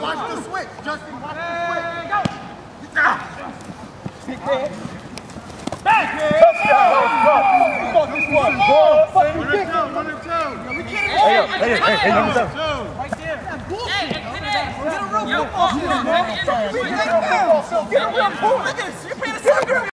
Watch the switch. Justin, watch the switch. Back! Touchdown! Fuck this one! Fucking kick! Run it down. Hey, number 7. Right there. Hey, get a real football. Get a real football. Look at this. You're paying a